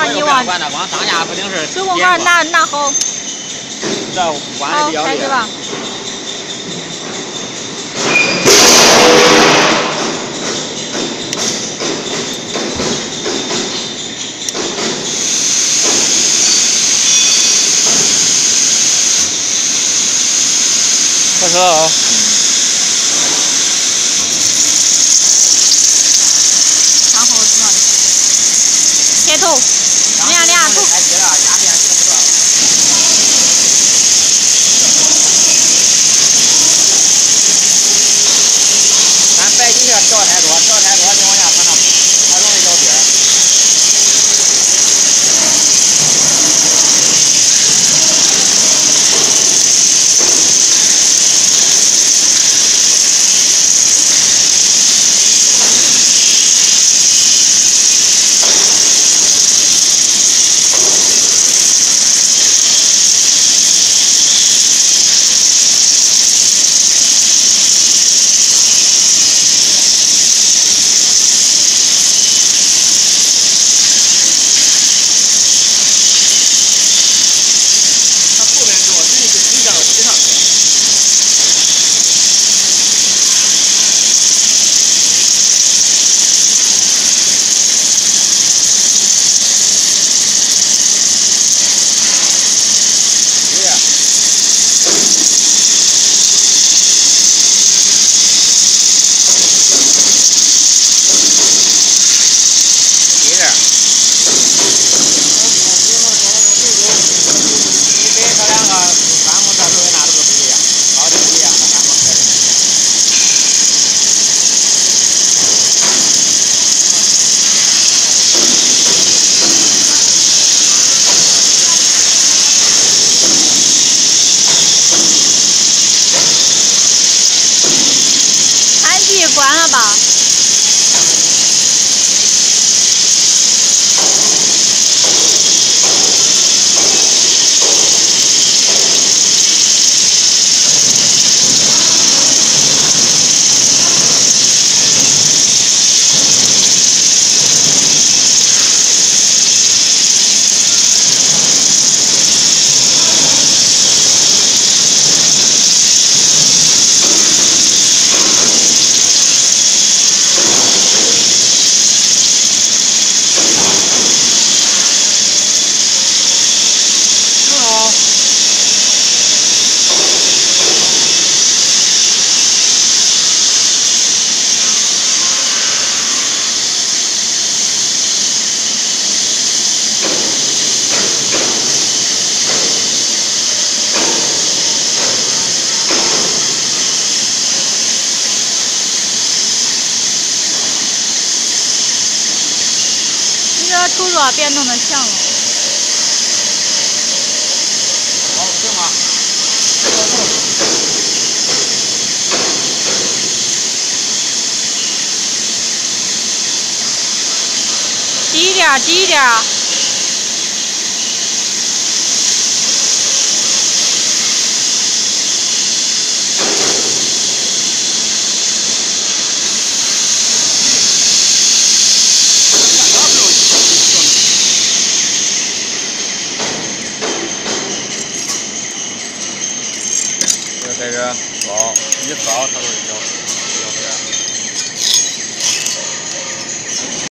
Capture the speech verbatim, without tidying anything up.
那你往管它，光当下不顶是。 手工杆拿拿好。 这弯的比较厉害。 好，开始吧。 开始了啊！ 然后什么？开头，两两头。 开机了，压变形是吧？咱摆几下调太多，调太多情况下可能它容易掉边儿。 关了吧。这出热别弄得响了。 好，行吧。 低一点，低一点。 在这高一扫，它就。